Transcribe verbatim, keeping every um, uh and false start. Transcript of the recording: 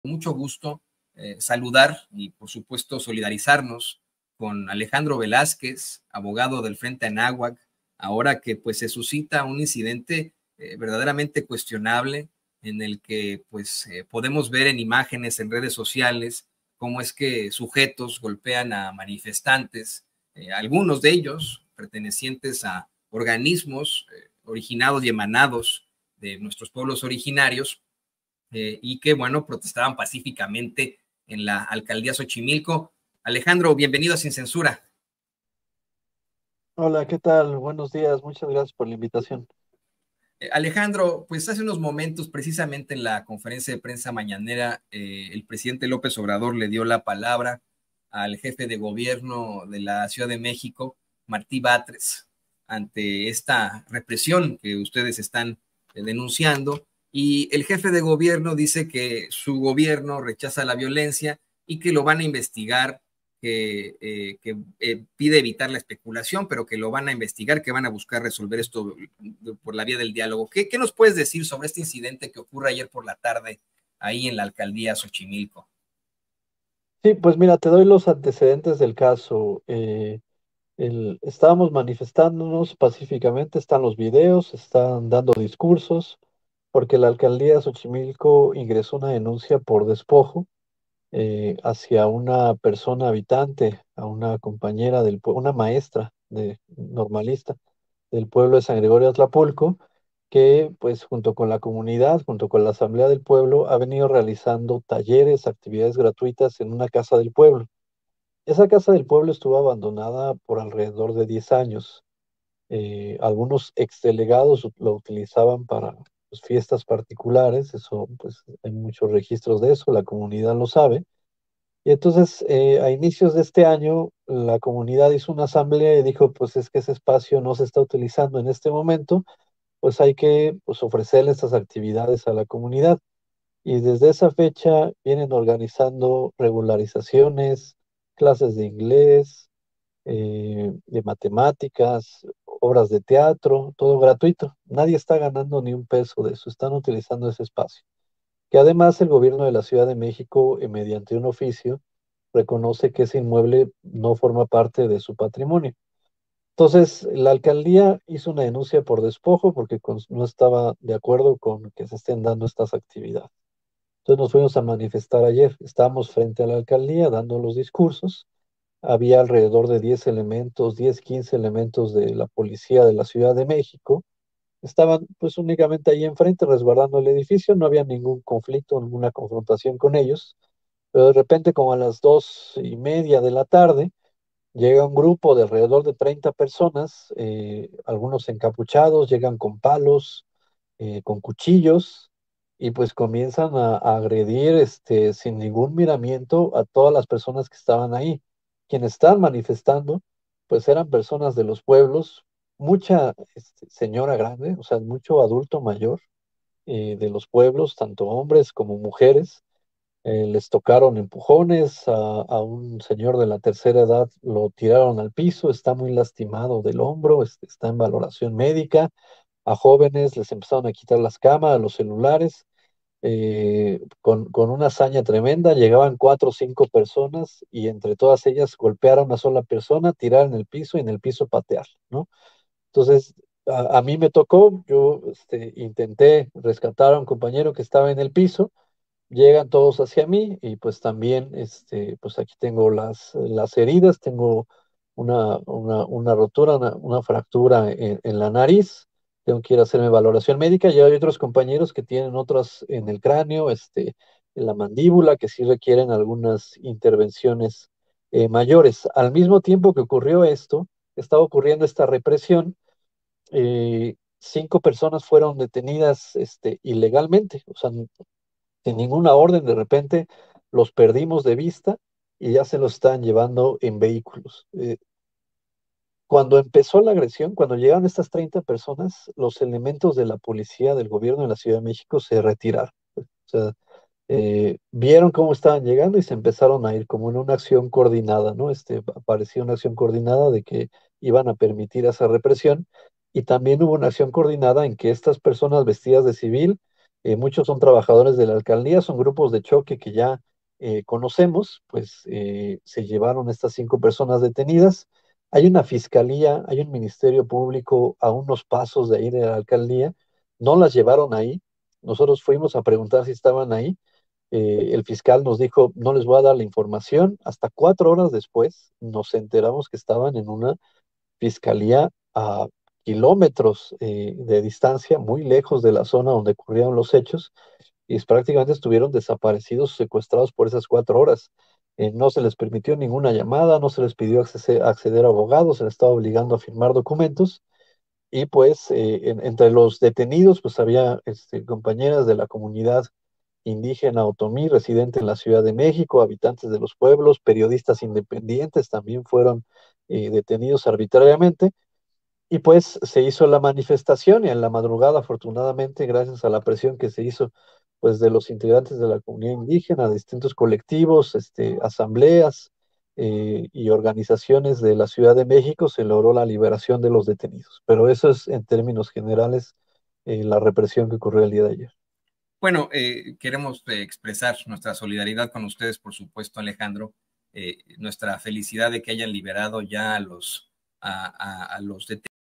Mucho gusto eh, saludar y, por supuesto, solidarizarnos con Alejandro Velázquez, abogado del Frente Anáhuac, ahora que pues se suscita un incidente eh, verdaderamente cuestionable en el que pues eh, podemos ver en imágenes en redes sociales cómo es que sujetos golpean a manifestantes, eh, algunos de ellos pertenecientes a organismos eh, originados y emanados de nuestros pueblos originarios, eh, y que, bueno, protestaban pacíficamente en la alcaldía Xochimilco. Alejandro, bienvenido a Sin Censura. Hola, ¿qué tal? Buenos días, muchas gracias por la invitación. Eh, Alejandro, pues hace unos momentos, precisamente en la conferencia de prensa mañanera, eh, el presidente López Obrador le dio la palabra al jefe de gobierno de la Ciudad de México, Martí Batres, ante esta represión que ustedes están eh, denunciando. Y el jefe de gobierno dice que su gobierno rechaza la violencia y que lo van a investigar, que, eh, que eh, pide evitar la especulación, pero que lo van a investigar, que van a buscar resolver esto por la vía del diálogo. ¿Qué, qué nos puedes decir sobre este incidente que ocurre ayer por la tarde ahí en la alcaldía Xochimilco? Sí, pues mira, te doy los antecedentes del caso. Eh, el- estábamos manifestándonos pacíficamente, están los videos, están dando discursos, porque la alcaldía de Xochimilco ingresó una denuncia por despojo eh, hacia una persona habitante, a una compañera del pueblo, una maestra de normalista del pueblo de San Gregorio Atlapulco, que pues junto con la comunidad, junto con la Asamblea del Pueblo, ha venido realizando talleres, actividades gratuitas en una casa del pueblo. Esa casa del pueblo estuvo abandonada por alrededor de diez años. Eh, algunos exdelegados ut- lo utilizaban para pues, fiestas particulares, eso pues hay muchos registros de eso, la comunidad lo sabe. Y entonces, eh, a inicios de este año, la comunidad hizo una asamblea y dijo, pues es que ese espacio no se está utilizando en este momento, pues hay que pues, ofrecerle estas actividades a la comunidad. Y desde esa fecha vienen organizando regularizaciones, clases de inglés, eh, de matemáticas, obras de teatro, todo gratuito. Nadie está ganando ni un peso de eso, están utilizando ese espacio. Que además el gobierno de la Ciudad de México, eh, mediante un oficio, reconoce que ese inmueble no forma parte de su patrimonio. Entonces, la alcaldía hizo una denuncia por despojo porque cons- no estaba de acuerdo con que se estén dando estas actividades. Entonces nos fuimos a manifestar ayer. Estábamos frente a la alcaldía dando los discursos. Había alrededor de diez elementos, diez, quince elementos de la policía de la Ciudad de México. Estaban pues únicamente ahí enfrente resguardando el edificio. No había ningún conflicto, ninguna confrontación con ellos. Pero de repente, como a las dos y media de la tarde, llega un grupo de alrededor de treinta personas, eh, algunos encapuchados, llegan con palos, eh, con cuchillos, y pues comienzan a, a agredir este, sin ningún miramiento a todas las personas que estaban ahí. Quienes estaban manifestando, pues eran personas de los pueblos, mucha este, señora grande, o sea, mucho adulto mayor eh, de los pueblos, tanto hombres como mujeres. Eh, les tocaron empujones a, a un señor de la tercera edad, lo tiraron al piso, está muy lastimado del hombro, este, está en valoración médica. A jóvenes les empezaron a quitar las cámaras, los celulares, eh, con, con una hazaña tremenda. Llegaban cuatro o cinco personas y entre todas ellas golpear a una sola persona, tirar en el piso y en el piso patear, ¿no? Entonces, a, a mí me tocó, yo este, intenté rescatar a un compañero que estaba en el piso. Llegan todos hacia mí y pues también, este, pues aquí tengo las, las heridas, tengo una, una, una rotura, una, una fractura en, en la nariz, tengo que ir a hacerme valoración médica y hay otros compañeros que tienen otras en el cráneo, este, en la mandíbula, que sí requieren algunas intervenciones eh, mayores. Al mismo tiempo que ocurrió esto, estaba ocurriendo esta represión. eh, Cinco personas fueron detenidas este, ilegalmente, o sea, sin ninguna orden, de repente los perdimos de vista y ya se los estaban llevando en vehículos. Eh, cuando empezó la agresión, cuando llegaron estas treinta personas, los elementos de la policía del gobierno de la Ciudad de México se retiraron. O sea, eh, vieron cómo estaban llegando y se empezaron a ir como en una acción coordinada, ¿no? Este, parecía una acción coordinada de que iban a permitir esa represión y también hubo una acción coordinada en que estas personas vestidas de civil Eh, muchos son trabajadores de la alcaldía, son grupos de choque que ya eh, conocemos, pues eh, se llevaron estas cinco personas detenidas. Hay una fiscalía, hay un ministerio público a unos pasos de ahí de la alcaldía, no las llevaron ahí. Nosotros fuimos a preguntar si estaban ahí. Eh, el fiscal nos dijo, no les voy a dar la información. Hasta cuatro horas después nos enteramos que estaban en una fiscalía a kilómetros eh, de distancia, muy lejos de la zona donde ocurrieron los hechos, y prácticamente estuvieron desaparecidos, secuestrados por esas cuatro horas. Eh, no se les permitió ninguna llamada, no se les pidió acceder, acceder a abogados, se les estaba obligando a firmar documentos. Y pues eh, en- entre los detenidos, pues había este, compañeras de la comunidad indígena otomí, residente en la Ciudad de México, habitantes de los pueblos, periodistas independientes también fueron eh, detenidos arbitrariamente. Y pues se hizo la manifestación y en la madrugada, afortunadamente, gracias a la presión que se hizo pues de los integrantes de la comunidad indígena, de distintos colectivos, este, asambleas eh, y organizaciones de la Ciudad de México, se logró la liberación de los detenidos. Pero eso es en términos generales eh, la represión que ocurrió el día de ayer. Bueno, eh, queremos eh, expresar nuestra solidaridad con ustedes, por supuesto, Alejandro, eh, nuestra felicidad de que hayan liberado ya a los, a, a, a los detenidos.